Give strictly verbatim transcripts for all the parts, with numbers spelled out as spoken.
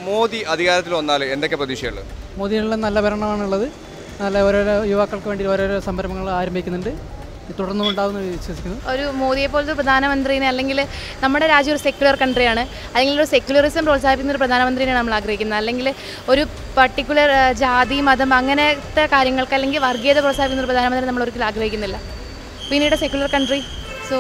മോദി അധികാരത്തിൽ വന്നാൽ എന്തൊക്കെ പ്രതീക്ഷയുള്ളത്? മോദിയുള്ള നല്ല ഭരണമാണുള്ളത്. നല്ല ഓരോരോ യുവാക്കൾക്ക് വേണ്ടി ഓരോരോ സംരംഭങ്ങൾ ആരംഭിക്കുന്നുണ്ട്. തുടർന്നും ഉണ്ടാവുമെന്ന് വിശ്വസിക്കുന്നു. ഒരു മോദിയെ പോലത്തെ പ്രധാനമന്ത്രിനെ, അല്ലെങ്കിൽ നമ്മുടെ രാജ്യം ഒരു സെക്യുലർ കൺട്രിയാണ്, അല്ലെങ്കിൽ ഒരു സെക്യുലറിസം പ്രോത്സാഹിപ്പിക്കുന്ന ഒരു പ്രധാനമന്ത്രിനെയാണ് നമ്മൾ ആഗ്രഹിക്കുന്നത്. അല്ലെങ്കിൽ ഒരു പർട്ടിക്കുലർ ജാതി മതം അങ്ങനത്തെ കാര്യങ്ങൾക്ക് അല്ലെങ്കിൽ വർഗീയത പ്രോത്സാഹിപ്പിക്കുന്ന ഒരു പ്രധാനമന്ത്രി നമ്മൾ ഒരിക്കലും ആഗ്രഹിക്കുന്നില്ല. പിന്നീട് secular country, so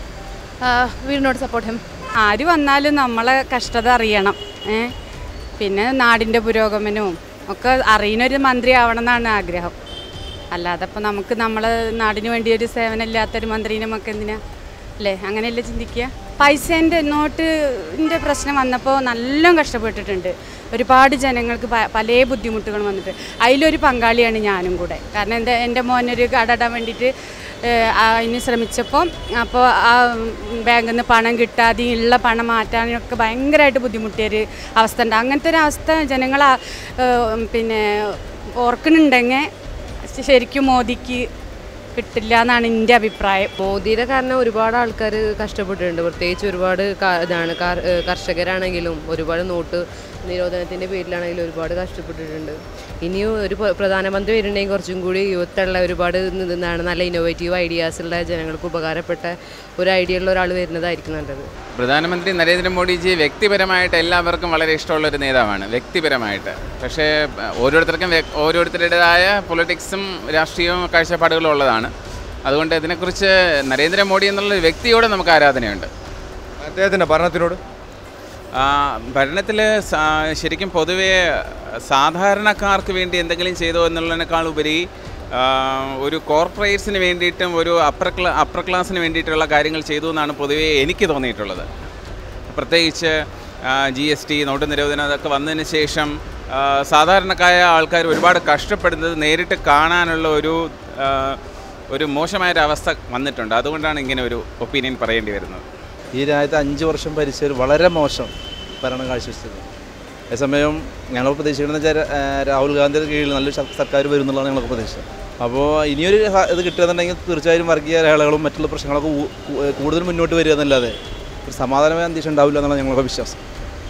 we will not support him. ആര് വന്നാലും നമ്മളെ കഷ്ടത അറിയണം. പിന്നെ നാടിൻ്റെ പുരോഗമനവും ഒക്കെ അറിയുന്നൊരു മന്ത്രി ആവണം എന്നാണ് ആഗ്രഹം. അല്ലാതെ ഇപ്പോൾ നമുക്ക് നമ്മളെ നാടിന് വേണ്ടി ഒരു സേവനം ഇല്ലാത്തൊരു മന്ത്രീനെ നമുക്ക് എന്തിനാ അല്ലേ? അങ്ങനെയല്ലേ ചിന്തിക്കുക. പൈസേൻ്റെ നോട്ടിൻ്റെ പ്രശ്നം വന്നപ്പോൾ നല്ല കഷ്ടപ്പെട്ടിട്ടുണ്ട്. ഒരുപാട് ജനങ്ങൾക്ക് പല ബുദ്ധിമുട്ടുകൾ വന്നിട്ട് അതിലൊരു പങ്കാളിയാണ് ഞാനും കൂടെ. കാരണം എന്താ, എൻ്റെ മോനൊരു കട ഇടാൻ വേണ്ടിയിട്ട് അതിന് ശ്രമിച്ചപ്പോൾ അപ്പോൾ ആ ബാങ്കിൽ നിന്ന് പണം കിട്ടാതെ ഉള്ള പണം മാറ്റാനൊക്കെ ഭയങ്കരമായിട്ട് ബുദ്ധിമുട്ടിയൊരു അവസ്ഥ ഉണ്ട്. അങ്ങനത്തെ ഒരു അവസ്ഥ ജനങ്ങൾ പിന്നെ ഓർക്കുന്നുണ്ടെങ്കിൽ ശരിക്കും മോദിക്ക് കിട്ടില്ല എന്നാണ് എൻ്റെ അഭിപ്രായം. മോദിയുടെ കാരണം ഒരുപാട് ആൾക്കാർ കഷ്ടപ്പെട്ടിട്ടുണ്ട്. പ്രത്യേകിച്ച് ഒരുപാട് ഇതാണ് കർഷകരാണെങ്കിലും ഒരുപാട് നോട്ട് നിരോധനത്തിൻ്റെ പേരിലാണെങ്കിലും ഒരുപാട് കഷ്ടപ്പെട്ടിട്ടുണ്ട്. ഇനിയും ഒരു പ്രധാനമന്ത്രി വരുന്നുണ്ടെങ്കിൽ കുറച്ചും കൂടി യുവത്തുള്ള ഒരുപാട് എന്താണ് നല്ല ഇന്നോവേറ്റീവ് ഐഡിയാസുള്ള ജനങ്ങൾക്ക് ഉപകാരപ്പെട്ട ഒരു ഐഡിയ ഉള്ള ഒരാൾ വരുന്നതായിരിക്കും നല്ലത്. പ്രധാനമന്ത്രി നരേന്ദ്രമോദിജി വ്യക്തിപരമായിട്ട് എല്ലാവർക്കും വളരെ ഇഷ്ടമുള്ളൊരു നേതാവാണ്, വ്യക്തിപരമായിട്ട്. പക്ഷേ ഓരോരുത്തർക്കും ഓരോരുത്തരുടേതായ പൊളിറ്റിക്സും രാഷ്ട്രീയവും കാഴ്ചപ്പാടുകളും ഉള്ളതാണ്. അതുകൊണ്ട് ഇതിനെക്കുറിച്ച് നരേന്ദ്രമോദി എന്നുള്ള വ്യക്തിയോട് നമുക്ക് ആരാധനയുണ്ട്. അദ്ദേഹത്തിൻ്റെ ഭരണത്തിനോട് ഭരണത്തിൽ ശരിക്കും പൊതുവേ സാധാരണക്കാർക്ക് വേണ്ടി എന്തെങ്കിലും ചെയ്തോ എന്നുള്ളതിനേക്കാൾ ഉപരി ഒരു കോർപ്പറേറ്റ്സിന് വേണ്ടിയിട്ടും ഒരു അപ്പർ ക്ലാ അപ്പർ ക്ലാസ്സിന് വേണ്ടിയിട്ടുള്ള കാര്യങ്ങൾ ചെയ്തു എന്നാണ് പൊതുവേ എനിക്ക് തോന്നിയിട്ടുള്ളത്. പ്രത്യേകിച്ച് ജി എസ് ടി നോട്ട് നിരോധനം അതൊക്കെ വന്നതിന് ശേഷം സാധാരണക്കാരായ ആൾക്കാർ ഒരുപാട് കഷ്ടപ്പെടുന്നത് നേരിട്ട് കാണാനുള്ള ഒരു ഒരു മോശമായൊരവസ്ഥ വന്നിട്ടുണ്ട്. അതുകൊണ്ടാണ് ഇങ്ങനെ ഒരു ഒപ്പീനിയൻ പറയേണ്ടി വരുന്നത്. ഈ രാജ്യത്ത് അഞ്ച് വർഷം ഭരിച്ചൊരു വളരെ മോശം ഭരണം കാഴ്ചവെച്ചത്. അതേസമയം ഞങ്ങൾ പ്രതീക്ഷിക്കുന്നത് വെച്ചാൽ രാഹുൽ ഗാന്ധിയുടെ കീഴിൽ നല്ലൊരു സർക്കാർ വരും എന്നുള്ളതാണ് ഞങ്ങൾക്ക് പ്രതീക്ഷ. അപ്പോൾ ഇനിയൊരു ഇത് കിട്ടുകയെന്നുണ്ടെങ്കിൽ തീർച്ചയായും വർഗീയ രേഖകളും മറ്റുള്ള പ്രശ്നങ്ങളൊക്കെ കൂടുതൽ മുന്നോട്ട് വരിക എന്നല്ലാതെ ഒരു സമാധാനമായ അന്തരീക്ഷം ഉണ്ടാവില്ല എന്നാണ് ഞങ്ങളുടെ വിശ്വാസം.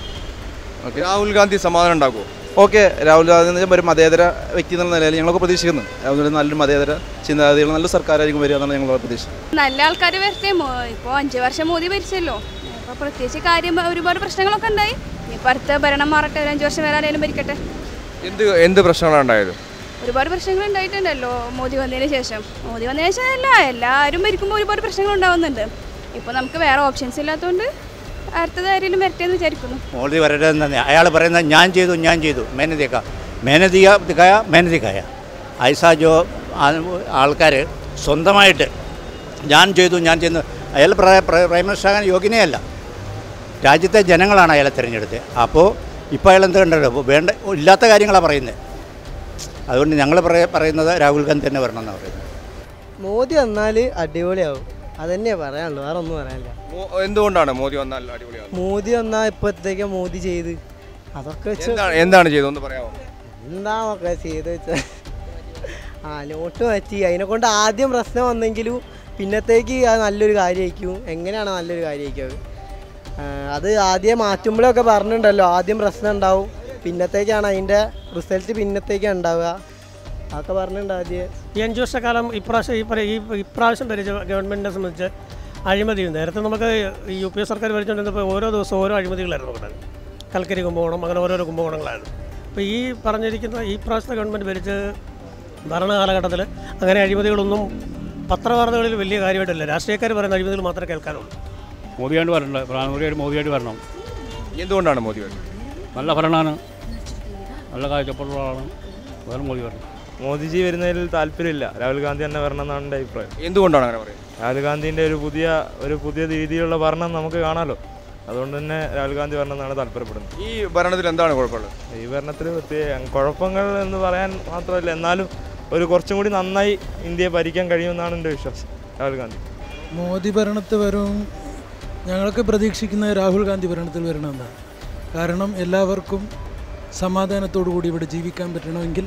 ഓക്കെ, രാഹുൽ ഗാന്ധി സമാധാനം ഉണ്ടാക്കുമോ? ഓക്കെ, രാഹുൽ ഗാന്ധി എന്ന് വെച്ചാൽ ഒരു മതേതര വ്യക്തി എന്നുള്ള നിലയിൽ ഞങ്ങളൊക്കെ പ്രതീക്ഷിക്കുന്നത് രാഹുൽ നല്ലൊരു മതേതര ചിന്താഗതികൾ നല്ല സർക്കാരായിരിക്കും വരിക എന്നാണ് ഞങ്ങളുടെ പ്രതീക്ഷ. നല്ല ആൾക്കാർ വരട്ടെ. ഇപ്പോൾ അഞ്ച് വർഷം മോദി ഭരിച്ചല്ലോ, അപ്പോൾ പ്രത്യേകിച്ച് കാര്യം ഒരുപാട് പ്രശ്നങ്ങളൊക്കെ ഉണ്ടായി. ഇപ്പോൾ അടുത്ത ഭരണം മാറട്ടെ, ഒരു അഞ്ച് വർഷം വേറെ ആരെങ്കിലും ഭരിക്കട്ടെ. എന്ത് എന്ത് പ്രശ്നങ്ങളാണ് ഉണ്ടായത്? ഒരുപാട് പ്രശ്നങ്ങൾ ഉണ്ടായിട്ടുണ്ടല്ലോ മോദി വന്നതിന് ശേഷം. മോദി വന്നതിന് ശേഷം അല്ല, എല്ലാവരും ഭരിക്കുമ്പോൾ ഒരുപാട് പ്രശ്നങ്ങൾ ഉണ്ടാവുന്നുണ്ട്. ഇപ്പോൾ നമുക്ക് വേറെ ഓപ്ഷൻസ് ഇല്ലാത്തതുകൊണ്ട് അടുത്തത് ആരെങ്കിലും വരട്ടെ എന്ന് വിചാരിക്കുന്നു. മോദി വരട്ടെ തന്നെ. അയാൾ പറയുന്നത് ഞാൻ ചെയ്തു ഞാൻ ചെയ്തു മേനദിക്ക മേനദിക ദിക്കായ മേനദിക്കായ ഐസാ ജോ ആൾക്കാർ സ്വന്തമായിട്ട് ഞാൻ ചെയ്തു ഞാൻ ചെയ്യുന്നു. അയാൾ പ്രൈം മിനിസ്റ്റർ ആകാൻ യോഗ്യനേ അല്ല. രാജ്യത്തെ ജനങ്ങളാണ് അയാളെ തിരഞ്ഞെടുത്തത്. അപ്പോൾ ഇപ്പോൾ അയാൾ എന്ത് കണ്ടോ വേണ്ട ഇല്ലാത്ത കാര്യങ്ങളാണ് പറയുന്നത്. അതുകൊണ്ട് ഞങ്ങൾ പറയുന്നത് രാഹുൽ ഗാന്ധി തന്നെ വരണം എന്നാണ് പറയുന്നത്. മോദി വന്നാൽ അടിപൊളിയാവും, അതന്നെ പറയാനുള്ളൂ, വേറെ ഒന്നും പറയാനില്ല. എന്തുകൊണ്ടാണ് മോദി വന്നാൽ അടിപൊളിയാവും? മോദി വന്നാൽ ഇപ്പോഴത്തേക്ക് മോദി ചെയ്ത് അതൊക്കെ വെച്ച് എന്താണ് ചെയ്തതെന്ന് പറയാമോ? എന്താണൊക്കെ ചെയ്ത് വെച്ചാൽ ആ നോട്ട് മാറ്റി അതിനെ കൊണ്ട് ആദ്യം പ്രശ്നം വന്നെങ്കിലും പിന്നത്തേക്ക് അത് നല്ലൊരു കാര്യമായിരിക്കും. എങ്ങനെയാണ് നല്ലൊരു കാര്യമായിരിക്കും അത് ആദ്യം മാറ്റുമ്പോഴൊക്കെ പറഞ്ഞിട്ടുണ്ടല്ലോ, ആദ്യം പ്രശ്നം ഉണ്ടാവും, പിന്നത്തേക്കാണ് അതിൻ്റെ റിസൾട്ട് പിന്നത്തേക്കാണ് ഉണ്ടാവുക. അതൊക്കെ പറഞ്ഞിട്ടുണ്ട് ആദ്യം. ഈ അഞ്ച് വർഷക്കാലം ഇപ്രാവശ്യം ഈ ഇപ്രാവശ്യം ഭരിച്ച ഗവൺമെൻറ്റിനെ സംബന്ധിച്ച് അഴിമതി. നേരത്തെ നമുക്ക് ഈ യു പി എ സർക്കാർ ഭരിച്ചുകൊണ്ടിരുന്നപ്പോൾ ഓരോ ദിവസവും ഓരോ അഴിമതികളായിരുന്നു നോക്കുന്നത്. കൽക്കരി കുംഭകോണം, അങ്ങനെ ഓരോരോ കുംഭകോണങ്ങളായിരുന്നു. അപ്പോൾ ഈ പറഞ്ഞിരിക്കുന്ന ഈ പ്രാവശ്യത്തെ ഗവൺമെൻറ് ഭരിച്ച് ഭരണകാലഘട്ടത്തിൽ അങ്ങനെ അഴിമതികളൊന്നും പത്രവാർത്തകളിൽ വലിയ കാര്യമായിട്ടില്ല. രാഷ്ട്രീയക്കാർ പറയുന്ന അഴിമതികൾ മാത്രമേ കേൾക്കാനുള്ളൂ. മോദിയായിട്ട് വരണ്ട, പ്രധാനമന്ത്രിയായിട്ട് മോദിയായിട്ട് വരണം. എന്തുകൊണ്ടാണ് മോദി വരുന്നത്? നല്ല ഭരണമാണ്, നല്ല കാഴ്ചപ്പാടുള്ള ആളാണ്, വേറെ മോദി വരണം. മോദിജി വരുന്നതിൽ താല്പര്യമില്ല, രാഹുൽ ഗാന്ധി തന്നെ വരണം എന്നാണ് എൻ്റെ അഭിപ്രായം. എന്തുകൊണ്ടാണ് അങ്ങനെ പറയുന്നത്? രാഹുൽ ഗാന്ധിൻ്റെ ഒരു പുതിയ ഒരു പുതിയ രീതിയിലുള്ള ഭരണം നമുക്ക് കാണാമല്ലോ, അതുകൊണ്ട് തന്നെ രാഹുൽ ഗാന്ധി വരണം എന്നാണ് താല്പര്യപ്പെടുന്നത്. ഈ ഭരണത്തിൽ എന്താണ് കുഴപ്പമുള്ളത്? ഈ ഭരണത്തിൽ പ്രത്യേക കുഴപ്പങ്ങൾ എന്ന് പറയാൻ മാത്രമല്ല, എന്നാലും ഒരു കുറച്ചും കൂടി നന്നായി ഇന്ത്യയെ ഭരിക്കാൻ കഴിയുമെന്നാണ് എൻ്റെ വിശ്വാസം. രാഹുൽ ഗാന്ധി മോദി ഭരണത്തിൽ വരും ഞങ്ങൾക്ക് പ്രതീക്ഷിക്കുന്ന രാഹുൽ ഗാന്ധി ഭരണത്തിൽ വരണമെന്നാണ്. കാരണം എല്ലാവർക്കും സമാധാനത്തോടു കൂടി ഇവിടെ ജീവിക്കാൻ പറ്റണമെങ്കിൽ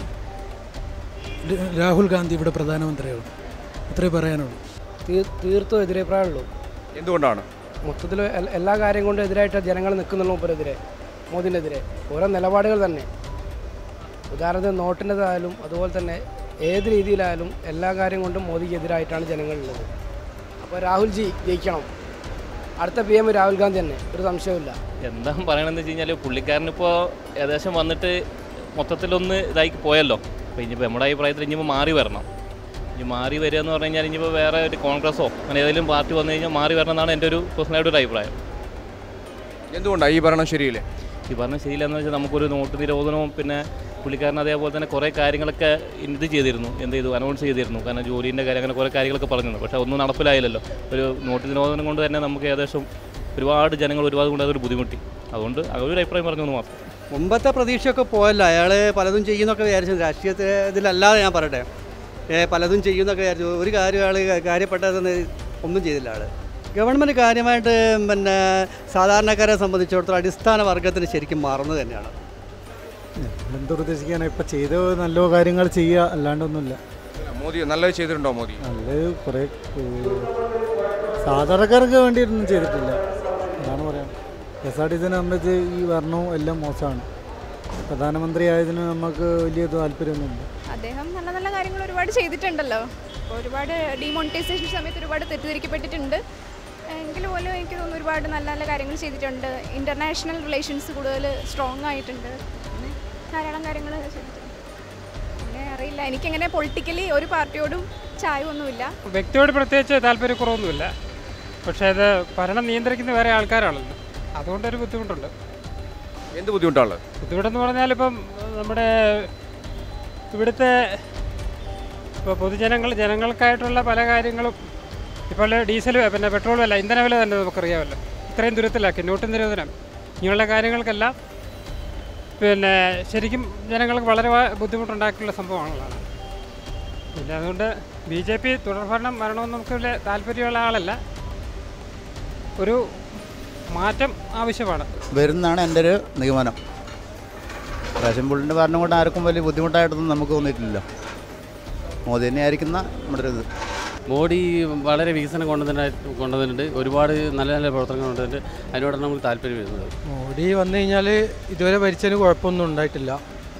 രാഹുൽ ഗാന്ധി ഇവിടെ പ്രധാനമന്ത്രിയാവും, അത്രേ പറയാനുള്ളൂ. തീർത്തും എതിരഭിപ്രായമുള്ളൂ. എന്തുകൊണ്ടാണ്? മൊത്തത്തിൽ എല്ലാ കാര്യം കൊണ്ടും എതിരായിട്ട് ജനങ്ങൾ നിൽക്കുന്നുള്ള മൂപ്പരെതിരെ. മോദിനെതിരെ. ഓരോ നിലപാടുകൾ തന്നെ, ഉദാഹരണത്തിന് നോട്ടിൻ്റെതായാലും അതുപോലെ തന്നെ ഏത് രീതിയിലായാലും എല്ലാ കാര്യം കൊണ്ടും മോദിക്കെതിരായിട്ടാണ് ജനങ്ങളുള്ളത്. അപ്പോൾ രാഹുൽജി ജയിക്കണം. അടുത്ത പി എം രാഹുൽ ഗാന്ധി തന്നെ, ഒരു സംശയമില്ല. എന്താ പറയണമെന്ന് വെച്ച് കഴിഞ്ഞാൽ പുള്ളിക്കാരനിപ്പോൾ ഏകദേശം വന്നിട്ട് മൊത്തത്തിലൊന്ന് ഇതായി പോയല്ലോ. അപ്പോൾ ഇനിയിപ്പോൾ നമ്മുടെ അഭിപ്രായത്തിൽ ഇനിയിപ്പോൾ മാറി വരണം. ഇനി മാറി വരിക എന്ന് പറഞ്ഞു കഴിഞ്ഞാൽ ഇനിയിപ്പോൾ വേറെ ഒരു കോൺഗ്രസോ അങ്ങനെ ഏതെങ്കിലും പാർട്ടി വന്നു കഴിഞ്ഞാൽ മാറി വരണം എന്നാണ് എൻ്റെ ഒരു പേഴ്സണലായിട്ടൊരു അഭിപ്രായം. എന്തുകൊണ്ടാണ് ഈ ഭരണം ശരിയില്ലേ? ഈ ഭരണം ശരിയില്ലെന്ന് വെച്ചാൽ നമുക്കൊരു നോട്ട് നിരോധനവും പിന്നെ പുള്ളിക്കാരൻ അതേപോലെ തന്നെ കുറേ കാര്യങ്ങളൊക്കെ ഇത് ചെയ്തിരുന്നു, എന്ത് ചെയ്തു അനൗൺസ് ചെയ്തിരുന്നു. കാരണം ജോലീൻ്റെ കാര്യം അങ്ങനെ കുറേ കാര്യങ്ങളൊക്കെ പറഞ്ഞിരുന്നു. പക്ഷേ ഒന്നും നടപ്പിലായില്ലല്ലോ. ഒരു നോട്ട് നിരോധനം കൊണ്ട് തന്നെ നമുക്ക് ഏകദേശം ഒരുപാട് ജനങ്ങൾ ഒരുപാട് കൊണ്ട് അതൊരു ബുദ്ധിമുട്ടി. അതുകൊണ്ട് അതൊരു അഭിപ്രായം പറഞ്ഞു എന്ന് മാത്രം. മുമ്പത്തെ പ്രതീക്ഷയൊക്കെ പോയല്ലോ. അയാൾ പലതും ചെയ്യുന്നൊക്കെ വിചാരിച്ചു. രാഷ്ട്രീയത്തിൽ ഇതിലല്ലാതെ ഞാൻ പറയട്ടെ, പലതും ചെയ്യുന്നൊക്കെ വിചാരിച്ചു. ഒരു കാര്യം അയാൾ കാര്യപ്പെട്ടതെന്ന് ഒന്നും ചെയ്തില്ല. ആൾ ഗവൺമെൻറ് കാര്യമായിട്ട് പിന്നെ സാധാരണക്കാരെ സംബന്ധിച്ചിടത്തോളം അടിസ്ഥാന വർഗത്തിന് ശരിക്കും മാറുന്നത് തന്നെയാണ്. എന്ത് പ്രതീക്ഷിക്കാനാണ്? ഇപ്പം ചെയ്ത നല്ല കാര്യങ്ങൾ ചെയ്യുക, അല്ലാണ്ടൊന്നുമില്ല. മോദി നല്ലത് ചെയ്തിട്ടുണ്ടോ? മോദി നല്ലത് കുറേ സാധാരണക്കാർക്ക് വേണ്ടിയിട്ടൊന്നും ചെയ്തിട്ടില്ല. അതാണ് പറയാം. എസ് ആർ ടി സിനെ സംബന്ധിച്ച് ഈ ഭരണവും എല്ലാം മോശമാണ്. പ്രധാനമന്ത്രി ആയതിന് നമുക്ക് വലിയ താല്പര്യമൊന്നുമില്ല. അദ്ദേഹം നല്ല നല്ല കാര്യങ്ങൾ ഒരുപാട് ചെയ്തിട്ടുണ്ടല്ലോ. ഒരുപാട് ഡിമോണിറ്റൈസേഷൻ സമയത്ത് ഒരുപാട് തെറ്റിദ്ധരിക്കപ്പെട്ടിട്ടുണ്ട്. എങ്കിൽ പോലും എനിക്ക് തോന്നുന്നു ഒരുപാട് നല്ല നല്ല കാര്യങ്ങൾ ചെയ്തിട്ടുണ്ട്. ഇൻ്റർനാഷണൽ റിലേഷൻസ് കൂടുതൽ സ്ട്രോങ് ആയിട്ടുണ്ട്. പിന്നെ ധാരാളം കാര്യങ്ങൾ ചെയ്തിട്ടുണ്ട്. പിന്നെ അറിയില്ല, എനിക്കങ്ങനെ പൊളിറ്റിക്കലി ഒരു പാർട്ടിയോടും ചായമൊന്നുമില്ല. വ്യക്തിയോട് പ്രത്യേകിച്ച് താല്പര്യക്കുറവൊന്നുമില്ല. പക്ഷേ അത് ഭരണം നിയന്ത്രിക്കുന്ന വേറെ ആൾക്കാരാണല്ലോ, അതുകൊണ്ടൊരു ബുദ്ധിമുട്ടുണ്ട്. എന്ത് ബുദ്ധിമുട്ടാണ്? ബുദ്ധിമുട്ടെന്ന് പറഞ്ഞാൽ ഇപ്പം നമ്മുടെ ഇവിടുത്തെ ഇപ്പോൾ പൊതുജനങ്ങൾ ജനങ്ങൾക്കായിട്ടുള്ള പല കാര്യങ്ങളും ഇപ്പോൾ ഡീസൽ പിന്നെ പെട്രോൾ വില ഇന്ധന വില തന്നെ നമുക്കറിയാമല്ലോ. ഇത്രയും ദൂരത്തിലാക്കി നോട്ട് നിരോധനം ഇങ്ങനെയുള്ള കാര്യങ്ങൾക്കെല്ലാം പിന്നെ ശരിക്കും ജനങ്ങൾക്ക് വളരെ ബുദ്ധിമുട്ടുണ്ടാക്കിയുള്ള സംഭവമാണുള്ളതാണ്. പിന്നെ അതുകൊണ്ട് ബി ജെ പി തുടർഭരണം വരണമെന്ന് നമുക്ക് വലിയ താല്പര്യമുള്ള ആളല്ല. ഒരു മാറ്റം ആവശ്യമാണ് വരുന്നതാണ് എൻ്റെ ഒരു നിഗമനം. റേഷൻ പുള്ളിൻ്റെ ഭരണം കൊണ്ട് ആർക്കും വലിയ ബുദ്ധിമുട്ടായിട്ടൊന്നും നമുക്ക് തോന്നിയിട്ടില്ല. മോദി തന്നെ ആയിരിക്കുന്ന നമ്മുടെ ഒരു ഇത്. മോഡി വളരെ വികസനം കൊണ്ടുവന്നിട്ട് കൊണ്ടുവന്നിട്ടുണ്ട്. ഒരുപാട് നല്ല നല്ല പ്രവർത്തനങ്ങൾ കൊണ്ടുവന്നിട്ട് അതിനോടാണ് നമുക്ക് താല്പര്യം വരുന്നത്. മോഡി വന്നു കഴിഞ്ഞാൽ ഇതുവരെ ഭരിച്ചതിന് കുഴപ്പമൊന്നും ഉണ്ടായിട്ടില്ല.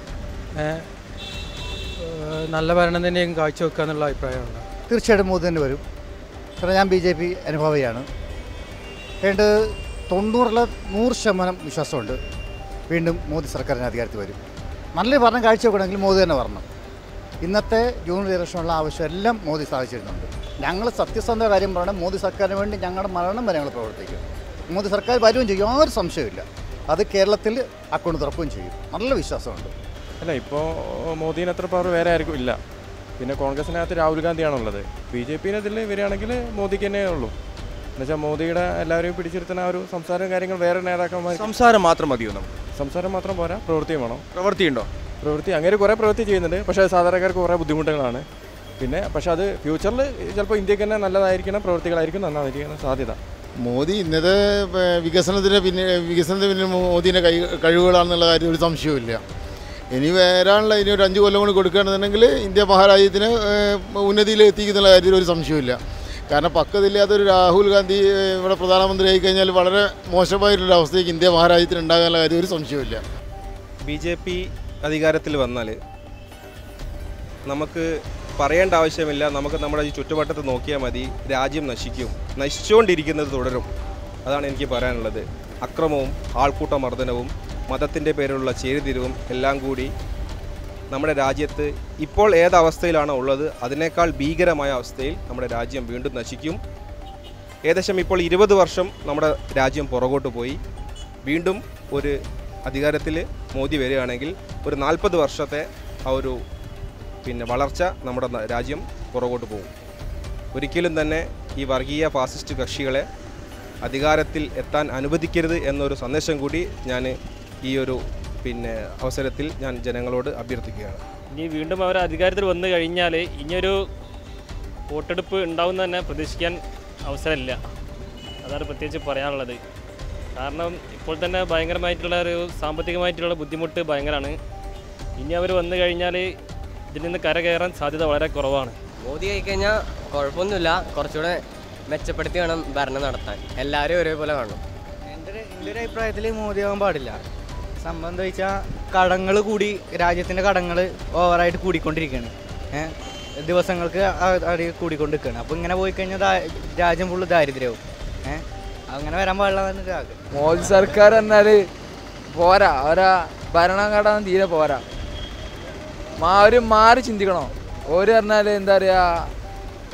നല്ല ഭരണം തന്നെയും കാഴ്ചവെക്കുക എന്നുള്ള അഭിപ്രായമുണ്ട്. തീർച്ചയായിട്ടും മോദി തന്നെ വരും. കാരണം ഞാൻ ബി ജെ പി അനുഭാവിയാണ്. ഏതാണ്ട് തൊണ്ണൂറിൽ നൂറ് ശതമാനം വിശ്വാസമുണ്ട് വീണ്ടും മോദി സർക്കാരിന് അധികാരത്തിൽ വരും. നല്ല ഭരണം കാഴ്ചവെക്കണമെങ്കിൽ മോദി തന്നെ വരണം. ഇന്നത്തെ ജൂൺ ഇലക്ഷനുള്ള ആവശ്യം എല്ലാം മോദി സാധിച്ചിരുന്നുണ്ട്. ഞങ്ങൾ സത്യസന്ധ കാര്യം പറയണം, മോദി സർക്കാരിന് വേണ്ടി ഞങ്ങളുടെ മരണം വരെ ഞങ്ങൾ പ്രവർത്തിക്കും. മോദി സർക്കാർ വരുകയും ചെയ്യും, യാതൊരു സംശയമില്ല. അത് കേരളത്തിൽ അക്കൗണ്ട് തുറക്കുകയും ചെയ്യും. നല്ല വിശ്വാസമുണ്ട്. അല്ല, ഇപ്പോൾ മോദീന് അത്ര പവർ വേറെ ആർക്കും ഇല്ല. പിന്നെ കോൺഗ്രസിനകത്ത് രാഹുൽ ഗാന്ധിയാണുള്ളത്. ബി ജെ പിന് ഇതിൽ വരികയാണെങ്കിൽ മോദിക്ക് തന്നെ ഉള്ളൂ. എന്നുവെച്ചാൽ മോദിയുടെ എല്ലാവരെയും പിടിച്ചിരുത്തുന്ന ആ ഒരു സംസാരം കാര്യങ്ങൾ വേറെ നേതാക്കന്മാർ. സംസാരം മാത്രം മതിയോ? നമുക്ക് സംസാരം മാത്രം പോരാ, പ്രവൃത്തിയും വേണം. പ്രവൃത്തിയുണ്ടോ? പ്രവൃത്തി അങ്ങനെ കുറേ പ്രവൃത്തി ചെയ്യുന്നുണ്ട്. പക്ഷേ സാധാരണക്കാർക്ക് കുറേ ബുദ്ധിമുട്ടുകളാണ്. പിന്നെ പക്ഷേ അത് ഫ്യൂച്ചറിൽ ചിലപ്പോൾ ഇന്ത്യക്ക് തന്നെ നല്ലതായിരിക്കണം, പ്രവൃത്തികളായിരിക്കും നന്നായിരിക്കുന്ന സാധ്യത. മോദി ഇന്നത്തെ വികസനത്തിന് പിന്നെ വികസനത്തിന് പിന്നെ മോദിൻ്റെ കൈ കഴിവുകളാണെന്നുള്ള കാര്യം ഒരു സംശയവുമില്ല. ഇനി വരാനുള്ള ഇനി ഒരു അഞ്ച് കൊല്ലം കൂടി കൊടുക്കുകയാണെന്നുണ്ടെങ്കിൽ ഇന്ത്യ മഹാരാജ്യത്തിന് ഉന്നതിയിൽ എത്തിക്കുന്നുള്ള കാര്യത്തിൽ ഒരു സംശയവുമില്ല. കാരണം പക്കതില്ലാത്തൊരു രാഹുൽ ഗാന്ധി ഇവിടെ പ്രധാനമന്ത്രി ആയി കഴിഞ്ഞാൽ വളരെ മോശമായിട്ടുള്ള അവസ്ഥയ്ക്ക് ഇന്ത്യ മഹാരാജ്യത്തിന് ഉണ്ടാകാനുള്ള കാര്യം ഒരു സംശയവുമില്ല. ബി ജെ പി അധികാരത്തിൽ വന്നാൽ നമുക്ക് പറയേണ്ട ആവശ്യമില്ല. നമുക്ക് നമ്മുടെ ഈ ചുറ്റുവട്ടത്ത് നോക്കിയാൽ മതി, രാജ്യം നശിക്കും, നശിച്ചുകൊണ്ടിരിക്കുന്നത് തുടരും. അതാണ് എനിക്ക് പറയാനുള്ളത്. അക്രമവും ആൾക്കൂട്ട മർദ്ദനവും മതത്തിൻ്റെ പേരിലുള്ള ചേരിതിരിവും എല്ലാം കൂടി നമ്മുടെ രാജ്യത്ത് ഇപ്പോൾ ഏതവസ്ഥയിലാണോ ഉള്ളത് അതിനേക്കാൾ ഭീകരമായ അവസ്ഥയിൽ നമ്മുടെ രാജ്യം വീണ്ടും നശിക്കും. ഏകദേശം ഇപ്പോൾ ഇരുപത് വർഷം നമ്മുടെ രാജ്യം പുറകോട്ട് പോയി. വീണ്ടും ഒരു അധികാരത്തിൽ മോദി വരികയാണെങ്കിൽ ഒരു നാൽപ്പത് വർഷത്തെ ആ ഒരു പിന്നെ വളർച്ച നമ്മുടെ രാജ്യം പുറകോട്ട് പോകും. ഒരിക്കലും തന്നെ ഈ വർഗീയ ഫാസിസ്റ്റ് കക്ഷികളെ അധികാരത്തിൽ എത്താൻ അനുവദിക്കരുത് എന്നൊരു സന്ദേശം കൂടി ഞാൻ ഈ ഒരു പിന്നെ അവസരത്തിൽ ഞാൻ ജനങ്ങളോട് അഭ്യർത്ഥിക്കുകയാണ്. ഇനി വീണ്ടും അവർ അധികാരത്തിൽ വന്നു കഴിഞ്ഞാൽ ഇനിയൊരു വോട്ടെടുപ്പ് ഉണ്ടാവുമെന്ന് തന്നെ പ്രതീക്ഷിക്കാൻ അവസരമില്ല. അതാണ് പ്രത്യേകിച്ച് പറയാനുള്ളത്. കാരണം ഇപ്പോൾ തന്നെ ഭയങ്കരമായിട്ടുള്ള ഒരു സാമ്പത്തികമായിട്ടുള്ള ബുദ്ധിമുട്ട് ഭയങ്കരമാണ്. ഇനി അവർ വന്നു കഴിഞ്ഞാൽ ഇതിൽ നിന്ന് കരകയറാൻ സാധ്യത വളരെ കുറവാണ്. മോദി ആയിക്കഴിഞ്ഞാൽ കുഴപ്പമൊന്നുമില്ല, കുറച്ചുകൂടെ മെച്ചപ്പെടുത്തി വേണം ഭരണം നടത്താൻ. എല്ലാവരും ഒരേപോലെ കാണണം. എൻ്റെ എൻ്റെ ഒരു അഭിപ്രായത്തിൽ മോദി ആവാൻ പാടില്ല. സംഭവം എന്താ വെച്ചാൽ കടങ്ങൾ കൂടി രാജ്യത്തിൻ്റെ കടങ്ങൾ ഓവറായിട്ട് കൂടിക്കൊണ്ടിരിക്കുകയാണ്. ഏഹ് ദിവസങ്ങൾക്ക് അടി കൂടിക്കൊണ്ടിരിക്കുകയാണ്. അപ്പോൾ ഇങ്ങനെ പോയി കഴിഞ്ഞാൽ രാജ്യം ഫുള്ള് ദാരിദ്ര്യവും. ഏഹ് അങ്ങനെ വരാൻ പാടില്ലെന്നാണ് ഒരു ആഗ്രഹം. മോദി സർക്കാർ എന്നാൽ പോരാ, അവരാ ഭരണഘടന തീരെ പോരാ. അവർ മാറി ചിന്തിക്കണോ? ഓര് പറഞ്ഞാൽ എന്താ പറയുക,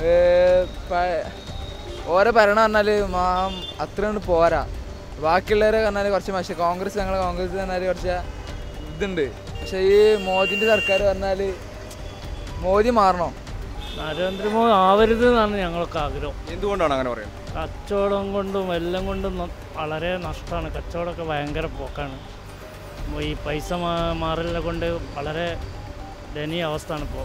ഓരോ ഭരണം പറഞ്ഞാൽ മാ അത്രയൊന്നും പോരാ. ബാക്കിയുള്ളവരെ പറഞ്ഞാൽ കുറച്ച് മനുഷ്യ കോൺഗ്രസ് ഞങ്ങൾ കോൺഗ്രസ് പറഞ്ഞാൽ കുറച്ച് ഇതുണ്ട്. പക്ഷേ ഈ മോദിൻ്റെ സർക്കാർ പറഞ്ഞാൽ മോദി മാറണോ? നരേന്ദ്രമോദി ആവരുത് എന്നാണ് ഞങ്ങൾക്ക് ആഗ്രഹം. എന്തുകൊണ്ടാണ് അങ്ങനെ പറയുന്നത്? കച്ചവടം കൊണ്ടും എല്ലാം കൊണ്ടും വളരെ നഷ്ടമാണ്. കച്ചവടമൊക്കെ ഭയങ്കര പോക്കാണ്. ഈ പൈസ മാറലിനെ കൊണ്ട് വളരെ ദയനീയ അവസ്ഥയാണ് ഇപ്പോൾ.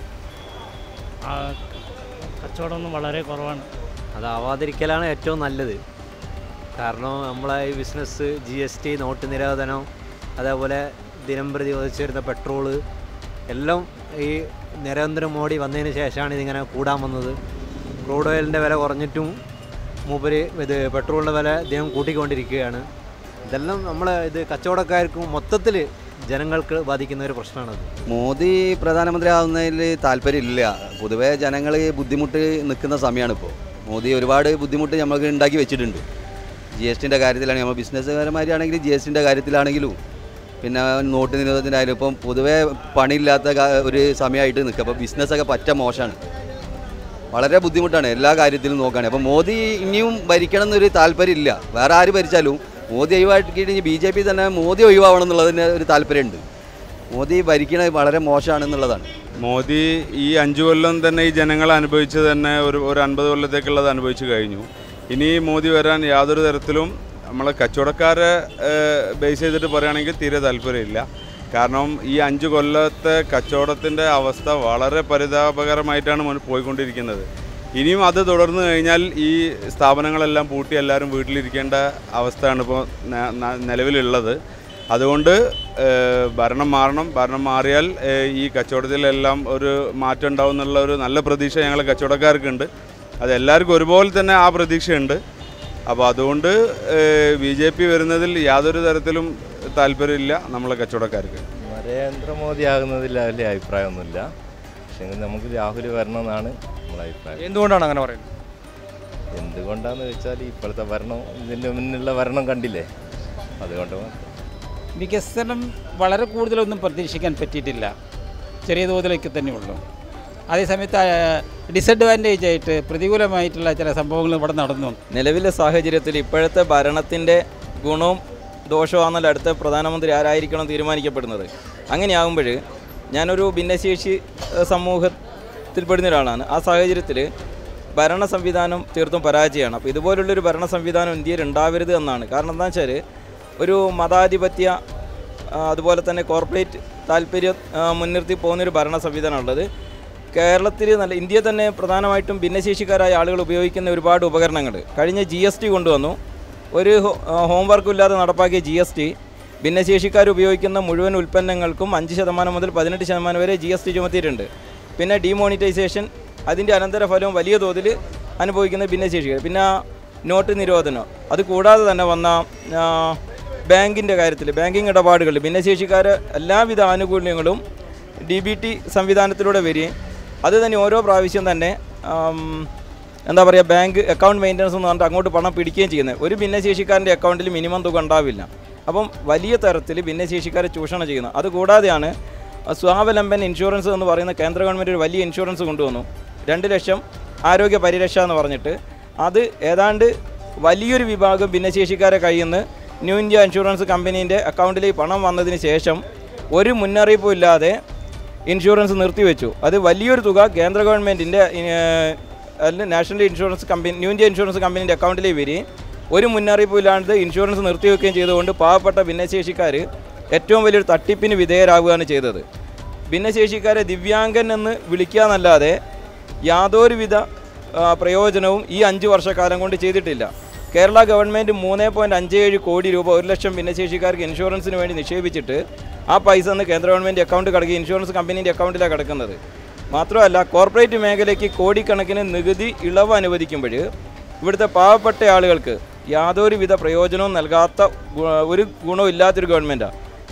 കച്ചവടമൊന്നും വളരെ കുറവാണ്. അതാവാതിരിക്കലാണ് ഏറ്റവും നല്ലത്. കാരണം നമ്മളെ ഈ business, G S T, note നിരോധനം, അതേപോലെ ദിനം പ്രതി വർദ്ധിച്ചു വരുന്ന പെട്രോള് എല്ലാം ഈ നരേന്ദ്രമോദി വന്നതിന് ശേഷമാണ് ഇതിങ്ങനെ കൂടാൻ വന്നത്. ക്രൂഡ് ഓയിലിൻ്റെ വില കുറഞ്ഞിട്ടും മൂപ്പര് ഇത് പെട്രോളിൻ്റെ വില ദിനം കൂട്ടിക്കൊണ്ടിരിക്കുകയാണ്. ഇതെല്ലാം നമ്മളെ ഇത് കച്ചവടക്കാർക്കും മൊത്തത്തിൽ ജനങ്ങൾക്ക് ബാധിക്കുന്ന ഒരു പ്രശ്നമാണത്. മോദി പ്രധാനമന്ത്രി ആവുന്നതിൽ താല്പര്യമില്ല. പൊതുവേ ജനങ്ങൾ ബുദ്ധിമുട്ട് നിൽക്കുന്ന സമയമാണിപ്പോൾ. മോദി ഒരുപാട് ബുദ്ധിമുട്ട് നമ്മൾക്ക് ഉണ്ടാക്കി വെച്ചിട്ടുണ്ട്. ജി എസ് ടിൻ്റെ കാര്യത്തിലാണെങ്കിൽ നമ്മൾ ബിസിനസ്സുകാരന്മാരാണെങ്കിൽ ജി എസ് ടിൻ്റെ കാര്യത്തിലാണെങ്കിലും പിന്നെ നോട്ട് നിരോധനത്തിനായാലും ഇപ്പം പൊതുവേ പണിയില്ലാത്ത ഒരു സമയമായിട്ട് നിൽക്കുക. അപ്പോൾ ബിസിനസ്സൊക്കെ പറ്റ മോശമാണ്, വളരെ ബുദ്ധിമുട്ടാണ് എല്ലാ കാര്യത്തിലും നോക്കുകയാണെങ്കിൽ. അപ്പോൾ മോദി ഇനിയും ഭരിക്കണം എന്നൊരു താല്പര്യമില്ല. വേറെ ആര് ഭരിച്ചാലും മോദി ഒഴിവാക്കിയിട്ട് ബി ജെ പി തന്നെ മോദി ഒഴിവാവണം എന്നുള്ളതിന് ഒരു താല്പര്യമുണ്ട്. മോദി ഭരിക്കണത് വളരെ മോശമാണെന്നുള്ളതാണ്. മോദി ഈ അഞ്ച് കൊല്ലം തന്നെ ഈ ജനങ്ങൾ അനുഭവിച്ചത് തന്നെ ഒരു ഒരു അൻപത് കൊല്ലത്തേക്കുള്ളത് അനുഭവിച്ചു കഴിഞ്ഞു. ഇനി മോദി വരാൻ യാതൊരു തരത്തിലും നമ്മളെ കച്ചവടക്കാരെ ബേസ് ചെയ്തിട്ട് പറയുകയാണെങ്കിൽ തീരെ താല്പര്യമില്ല. കാരണം ഈ അഞ്ച് കൊല്ലത്തെ കച്ചവടത്തിൻ്റെ അവസ്ഥ വളരെ പരിതാപകരമായിട്ടാണ് മുൻ പോയിക്കൊണ്ടിരിക്കുന്നത്. ഇനിയും അത് തുടർന്ന് കഴിഞ്ഞാൽ ഈ സ്ഥാപനങ്ങളെല്ലാം പൂട്ടി എല്ലാവരും വീട്ടിലിരിക്കേണ്ട അവസ്ഥയാണ് ഇപ്പോൾ നിലവിലുള്ളത്. അതുകൊണ്ട് ഭരണം മാറണം. ഭരണം മാറിയാൽ ഈ കച്ചവടത്തിലെല്ലാം ഒരു മാറ്റം ഉണ്ടാവും എന്നുള്ള ഒരു നല്ല പ്രതീക്ഷ ഞങ്ങൾ കച്ചവടക്കാർക്കുണ്ട്. അതെല്ലാവർക്കും ഒരുപോലെ തന്നെ ആ പ്രതീക്ഷയുണ്ട്. അപ്പോൾ അതുകൊണ്ട് ബി ജെ പി വരുന്നതിൽ യാതൊരു തരത്തിലും താല്പര്യമില്ല നമ്മളെ കച്ചവടക്കാർക്ക്. നരേന്ദ്രമോദി ആകുന്നതിൽ വലിയ അഭിപ്രായമൊന്നുമില്ല. പക്ഷേ നമുക്ക് രാഹുൽ വരണമെന്നാണ് നമ്മളെ അഭിപ്രായം. എന്തുകൊണ്ടാണ് അങ്ങനെ പറയുന്നത്? എന്തുകൊണ്ടാണെന്ന് വെച്ചാൽ ഇപ്പോഴത്തെ ഭരണം ഇതിൻ്റെ മുന്നിലുള്ള ഭരണം കണ്ടില്ലേ, അതുകൊണ്ട് വികസനം വളരെ കൂടുതലൊന്നും പ്രതീക്ഷിക്കാൻ പറ്റിയിട്ടില്ല. ചെറിയ തോതിലേക്ക് തന്നെ ഉള്ളൂ. അതേസമയത്ത് ഡിസഡ്വാൻറ്റേജ് ആയിട്ട് പ്രതികൂലമായിട്ടുള്ള ചില സംഭവങ്ങൾ ഇവിടെ നടന്നു. നിലവിലെ സാഹചര്യത്തിൽ ഇപ്പോഴത്തെ ഭരണത്തിൻ്റെ ഗുണവും ദോഷമാണെന്നല്ല അടുത്ത പ്രധാനമന്ത്രി ആരായിരിക്കണം തീരുമാനിക്കപ്പെടുന്നത്. അങ്ങനെയാകുമ്പോൾ ഞാനൊരു ഭിന്നശേഷി സമൂഹത്തിൽപ്പെടുന്ന ഒരാളാണ്. ആ സാഹചര്യത്തിൽ ഭരണ സംവിധാനം തീർത്തും പരാജയമാണ്. അപ്പോൾ ഇതുപോലുള്ളൊരു ഭരണ സംവിധാനം ഇന്ത്യയിൽ ഉണ്ടാവരുത് എന്നാണ്. കാരണം എന്താ വെച്ചാൽ ഒരു മതാധിപത്യ അതുപോലെ തന്നെ കോർപ്പറേറ്റ് താല്പര്യം മുൻനിർത്തി പോകുന്നൊരു ഭരണ സംവിധാനമുള്ളത്. കേരളത്തിൽ നല്ല ഇന്ത്യയിൽ തന്നെ പ്രധാനമായിട്ടും ഭിന്നശേഷിക്കാരായ ആളുകൾ ഉപയോഗിക്കുന്ന ഒരുപാട് ഉപകരണങ്ങൾ കഴിഞ്ഞ ജി എസ് ടി കൊണ്ടുവന്നു. ഒരു ഹോംവർക്കും ഇല്ലാതെ നടപ്പാക്കിയ ജി എസ് ടി ഭിന്നശേഷിക്കാർ ഉപയോഗിക്കുന്ന മുഴുവൻ ഉൽപ്പന്നങ്ങൾക്കും അഞ്ച് ശതമാനം മുതൽ പതിനെട്ട് ശതമാനം വരെ ജി എസ് ടി ചുമത്തിയിട്ടുണ്ട്. പിന്നെ ഡിമോണിറ്റൈസേഷൻ, അതിൻ്റെ അനന്തരഫലവും വലിയ തോതിൽ അനുഭവിക്കുന്ന ഭിന്നശേഷിക്കാർ. പിന്നെ നോട്ട് നിരോധനം, അത് കൂടാതെ തന്നെ വന്ന ബാങ്കിൻ്റെ കാര്യത്തിൽ ബാങ്കിങ് ഇടപാടുകളിൽ ഭിന്നശേഷിക്കാർ എല്ലാവിധ ആനുകൂല്യങ്ങളും ഡി ബി ടി സംവിധാനത്തിലൂടെ വരികയും അത് തന്നെ ഓരോ പ്രാവശ്യം തന്നെ എന്താ പറയുക ബാങ്ക് അക്കൗണ്ട് മെയിൻ്റനൻസ് എന്ന് പറഞ്ഞിട്ട് അങ്ങോട്ട് പണം പിടിക്കുകയും ചെയ്യുന്നത്. ഒരു ഭിന്നശേഷിക്കാരൻ്റെ അക്കൗണ്ടിൽ മിനിമം തുക ഉണ്ടാവില്ല. അപ്പം വലിയ തരത്തിൽ ഭിന്നശേഷിക്കാരെ ചൂഷണം ചെയ്യുന്നു. അതുകൂടാതെയാണ് സ്വാവലംബൻ ഇൻഷുറൻസ് എന്ന് പറയുന്ന കേന്ദ്ര ഗവൺമെൻറ് ഒരു വലിയ ഇൻഷുറൻസ് കൊണ്ടുവന്നു. രണ്ട് ലക്ഷം ആരോഗ്യ പരിരക്ഷ എന്ന് പറഞ്ഞിട്ട് അത് ഏതാണ്ട് വലിയൊരു വിഭാഗം ഭിന്നശേഷിക്കാരെ കയ്യിൽ നിന്ന് ന്യൂ ഇന്ത്യ ഇൻഷുറൻസ് കമ്പനീൻ്റെ അക്കൗണ്ടിലേക്ക് പണം വന്നതിന് ശേഷം ഒരു മുന്നറിയിപ്പും ഇല്ലാതെ ഇൻഷുറൻസ് നിർത്തിവെച്ചു. അത് വലിയൊരു തുക കേന്ദ്ര ഗവൺമെൻറ്റിൻ്റെ national insurance company new India insurance കമ്പനീൻ്റെ അക്കൗണ്ടിലേക്ക് വരികയും ഒരു മുന്നറിയിപ്പും ഇല്ലാണ്ട് ഇൻഷുറൻസ് നിർത്തിവെക്കുകയും ചെയ്തുകൊണ്ട് പാവപ്പെട്ട ഭിന്നശേഷിക്കാർ ഏറ്റവും വലിയൊരു തട്ടിപ്പിന് വിധേയരാകുകയാണ് ചെയ്തത്. ഭിന്നശേഷിക്കാരെ ദിവ്യാംഗൻ എന്ന് വിളിക്കുക എന്നല്ലാതെ യാതൊരുവിധ പ്രയോജനവും ഈ അഞ്ച് വർഷക്കാലം കൊണ്ട് ചെയ്തിട്ടില്ല. കേരള ഗവൺമെൻറ് മൂന്ന് പോയിൻറ്റ് അഞ്ച് ഏഴ് കോടി രൂപ ഒരു ലക്ഷം ഭിന്നശേഷിക്കാർക്ക് ഇൻഷുറൻസിന് വേണ്ടി നിക്ഷേപിച്ചിട്ട് ആ പൈസ ഒന്ന് കേന്ദ്ര ഗവൺമെൻറ് അക്കൗണ്ട് കിടക്കുക ഇൻഷുറൻസ് കമ്പനീൻ്റെ അക്കൗണ്ടിലാണ് കിടക്കുന്നത്. മാത്രമല്ല കോർപ്പറേറ്റ് മേഖലയ്ക്ക് കോടിക്കണക്കിന് നികുതി ഇളവ് അനുവദിക്കുമ്പോൾ ഇവിടുത്തെ പാവപ്പെട്ട ആളുകൾക്ക് യാതൊരുവിധ പ്രയോജനവും നൽകാത്ത ഒരു ഗുണവും ഇല്ലാത്തൊരു ഗവൺമെൻറ്റാണ്.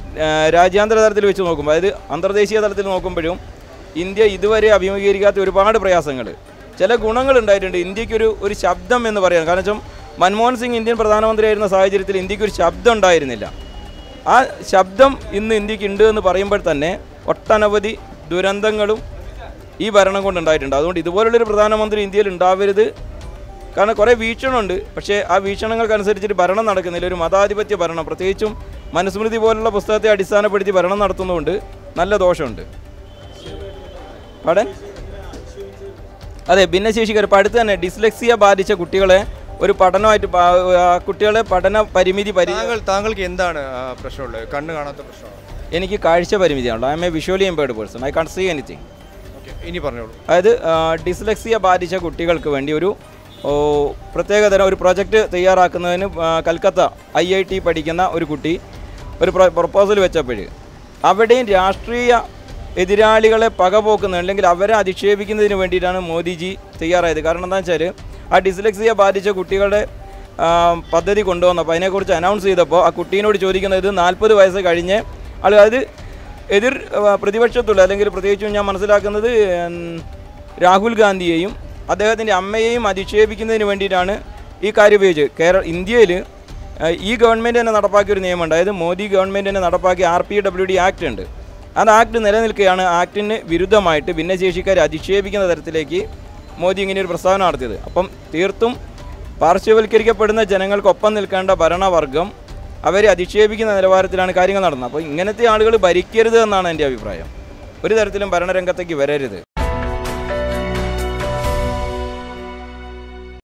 രാജ്യാന്തര തലത്തിൽ വെച്ച് നോക്കുമ്പോൾ, അതായത് അന്തർദേശീയ തലത്തിൽ നോക്കുമ്പോഴും ഇന്ത്യ ഇതുവരെ അഭിമുഖീകരിക്കാത്ത ഒരുപാട് പ്രയാസങ്ങൾ, ചില ഗുണങ്ങൾ ഉണ്ടായിട്ടുണ്ട്. ഇന്ത്യക്കൊരു ഒരു ശബ്ദം എന്ന് പറയാം. കാരണം വെച്ചാൽ മൻമോഹൻ സിംഗ് ഇന്ത്യൻ പ്രധാനമന്ത്രിയായിരുന്ന സാഹചര്യത്തിൽ ഇന്ത്യക്ക് ഒരു ശബ്ദം ഉണ്ടായിരുന്നില്ല. ആ ശബ്ദം ഇന്ന് ഇന്ത്യക്ക് ഉണ്ട് എന്ന് പറയുമ്പോൾ തന്നെ ഒട്ടനവധി ദുരന്തങ്ങളും ഈ ഭരണം കൊണ്ടുണ്ടായിട്ടുണ്ട്. അതുകൊണ്ട് ഇതുപോലുള്ളൊരു പ്രധാനമന്ത്രി ഇന്ത്യയിൽ ഉണ്ടാവരുത്. കാരണം കുറേ വീക്ഷണമുണ്ട്, പക്ഷേ ആ വീക്ഷണങ്ങൾക്കനുസരിച്ചിട്ട് ഭരണം നടക്കുന്നില്ല. ഒരു മതാധിപത്യ ഭരണം, പ്രത്യേകിച്ചും മനുസ്മൃതി പോലുള്ള പുസ്തകത്തെ അടിസ്ഥാനപ്പെടുത്തി ഭരണം നടത്തുന്നതുകൊണ്ട് നല്ല ദോഷമുണ്ട്. പടൻ അതെ, ഭിന്നശേഷിക്കാർ ഇപ്പോൾ അടുത്ത് തന്നെ ഡിസ്ലെക്സിയ ബാധിച്ച കുട്ടികളെ ഒരു പഠനമായിട്ട് കുട്ടികളെ പഠന പരിമിതി പരി താങ്കൾക്ക് എന്താണ് പ്രശ്നമുള്ളത്? കണ്ണ് കാണാത്ത പ്രശ്നമാണ്? എനിക്ക് കാഴ്ച പരിമിതിയാണല്ലോ. I am a visually impaired person, I can't see anything. ഇനി പറഞ്ഞോളൂ. അതായത് ഡിസ്ലെക്സിയ ബാധിച്ച കുട്ടികൾക്ക് വേണ്ടി ഒരു പ്രത്യേകതരം ഒരു പ്രൊജക്റ്റ് തയ്യാറാക്കുന്നതിന് കൽക്കത്ത ഐ ഐ ടി പഠിക്കുന്ന ഒരു കുട്ടി ഒരു പ്രൊപ്പോസൽ വെച്ചപ്പോൾ അവിടെയും രാഷ്ട്രീയ എതിരാളികളെ പകപോക്കുന്നത് അല്ലെങ്കിൽ അവരെ അധിക്ഷേപിക്കുന്നതിന് വേണ്ടിയിട്ടാണ് മോദിജി തയ്യാറായത്. കാരണം എന്താണെന്ന് വെച്ചാൽ ആ ഡിസ്ലെക്സിയ ബാധിച്ച കുട്ടികളുടെ പദ്ധതി കൊണ്ടുവന്നപ്പോൾ അതിനെക്കുറിച്ച് അനൗൺസ് ചെയ്തപ്പോൾ ആ കുട്ടീനോട് ചോദിക്കുന്നത് ഇത് നാൽപ്പത് വയസ്സ് കഴിഞ്ഞ് ആൾ, അതായത് എതിർ പ്രതിപക്ഷത്തുള്ള അല്ലെങ്കിൽ പ്രത്യേകിച്ചും ഞാൻ മനസ്സിലാക്കുന്നത് രാഹുൽ ഗാന്ധിയെയും അദ്ദേഹത്തിൻ്റെ അമ്മയെയും അധിക്ഷേപിക്കുന്നതിന് വേണ്ടിയിട്ടാണ് ഈ കാര്യം ഉപയോഗിച്ചത്. കേരള ഇന്ത്യയിൽ ഈ ഗവൺമെൻറ് തന്നെ നടപ്പാക്കിയ ഒരു നിയമമുണ്ട്. അതായത് മോദി ഗവൺമെൻറ് തന്നെ നടപ്പാക്കിയ R P W D act ഉണ്ട്. അത് ആക്ട് നിലനിൽക്കുകയാണ്. ആക്ടിന് വിരുദ്ധമായിട്ട് ഭിന്നശേഷിക്കാരെ അധിക്ഷേപിക്കുന്ന തരത്തിലേക്ക് മോദി ഇങ്ങനെ ഒരു പ്രസ്താവന നടത്തിയത്. അപ്പം തീർത്തും പാർശ്വവൽക്കരിക്കപ്പെടുന്ന ജനങ്ങൾക്കൊപ്പം നിൽക്കേണ്ട ഭരണവർഗം അവരെ അധിക്ഷേപിക്കുന്ന നിലവാരത്തിലാണ് കാര്യങ്ങൾ നടന്നത്. അപ്പോൾ ഇങ്ങനത്തെ ആളുകൾ ഭരിക്കരുത് എന്നാണ് എൻ്റെ അഭിപ്രായം. ഒരു തരത്തിലും ഭരണരംഗത്തേക്ക് വരരുത്.